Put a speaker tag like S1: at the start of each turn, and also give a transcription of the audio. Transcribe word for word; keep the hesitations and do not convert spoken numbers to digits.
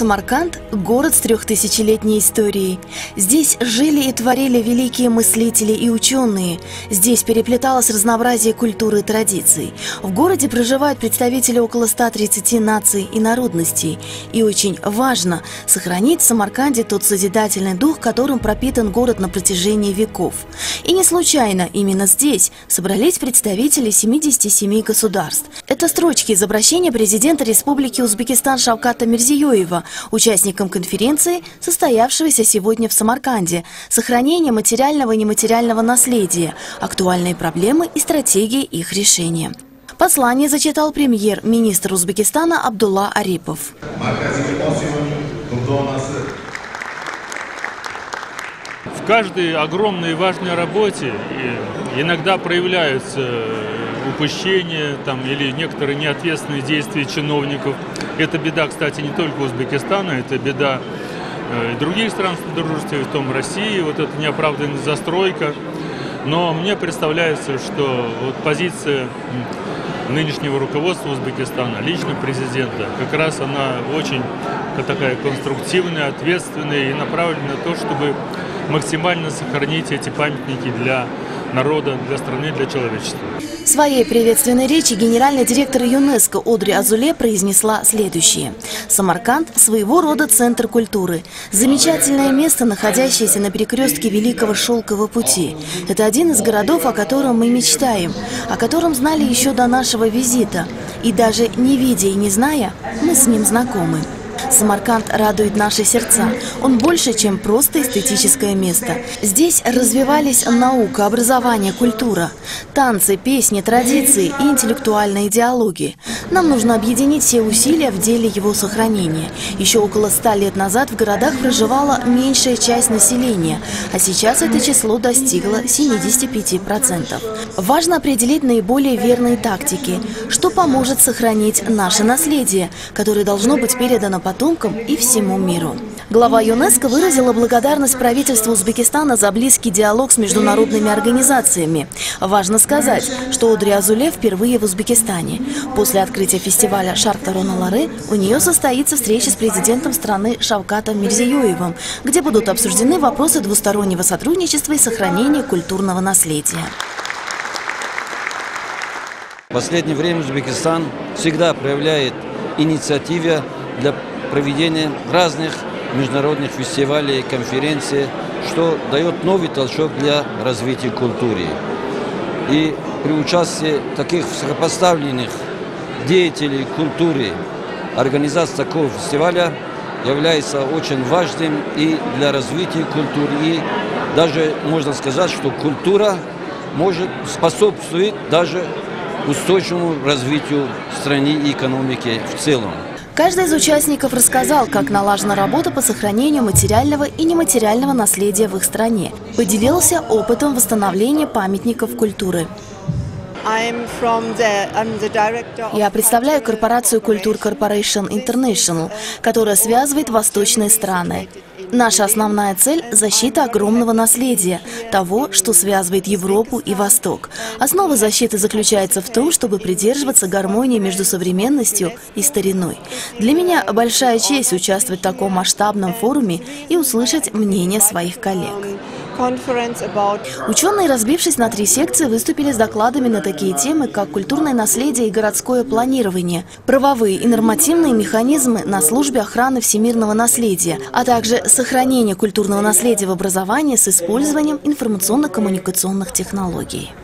S1: Самарканд – город с трехтысячелетней историей. Здесь жили и творили великие мыслители и ученые. Здесь переплеталось разнообразие культуры и традиций. В городе проживают представители около ста тридцати наций и народностей. И очень важно сохранить в Самарканде тот созидательный дух, которым пропитан город на протяжении веков. И не случайно именно здесь собрались представители семидесяти семи государств. Это строчки из обращения президента Республики Узбекистан Шавката Мирзиёева участникам конференции, состоявшегося сегодня в Самарканде, «Сохранение материального и нематериального наследия. Актуальные проблемы и стратегии их решения». Послание зачитал премьер-министр Узбекистана Абдулла Арипов.
S2: В каждой огромной и важной работе иногда проявляются упущения там, или некоторые неответственные действия чиновников. Это беда, кстати, не только Узбекистана, это беда и других стран Содружества, в том России, вот эта неоправданная застройка. Но мне представляется, что вот позиция нынешнего руководства Узбекистана, лично президента, как раз она очень такая конструктивная, ответственная и направлена на то, чтобы максимально сохранить эти памятники для народа, для страны, для человечества.
S1: В своей приветственной речи генеральный директор ЮНЕСКО Одри Азуле произнесла следующее. Самарканд – своего рода центр культуры. Замечательное место, находящееся на перекрестке Великого Шелкового пути. Это один из городов, о котором мы мечтаем, о котором знали еще до нашего визита. И даже не видя и не зная, мы с ним знакомы. Самарканд радует наши сердца. Он больше, чем просто эстетическое место. Здесь развивались наука, образование, культура, танцы, песни, традиции и интеллектуальные диалоги. Нам нужно объединить все усилия в деле его сохранения. Еще около ста лет назад в городах проживала меньшая часть населения, а сейчас это число достигло семидесяти пяти процентов. Важно определить наиболее верные тактики, что поможет сохранить наше наследие, которое должно быть передано потомкам и всему миру. Глава ЮНЕСКО выразила благодарность правительству Узбекистана за близкий диалог с международными организациями. Важно сказать, что Одри Азуле впервые в Узбекистане. После открытия фестиваля «Шарк-Тарона-Лары» у нее состоится встреча с президентом страны Шавкатом Мирзиёевым, где будут обсуждены вопросы двустороннего сотрудничества и сохранения культурного наследия.
S3: В последнее время Узбекистан всегда проявляет инициативу для проведения разных международных фестивалей и конференций, что дает новый толчок для развития культуры. И при участии таких высокопоставленных деятелей культуры организация такого фестиваля является очень важным и для развития культуры. И даже можно сказать, что культура может способствовать даже устойчивому развитию страны и экономики в целом.
S1: Каждый из участников рассказал, как налажена работа по сохранению материального и нематериального наследия в их стране. Поделился опытом восстановления памятников культуры. Я представляю корпорацию Культур Corporation International, которая связывает восточные страны. Наша основная цель – защита огромного наследия, того, что связывает Европу и Восток. Основа защиты заключается в том, чтобы придерживаться гармонии между современностью и стариной. Для меня большая честь участвовать в таком масштабном форуме и услышать мнение своих коллег. Ученые, разбившись на три секции, выступили с докладами на такие темы, как культурное наследие и городское планирование, правовые и нормативные механизмы на службе охраны всемирного наследия, а также сохранение культурного наследия в образовании с использованием информационно-коммуникационных технологий.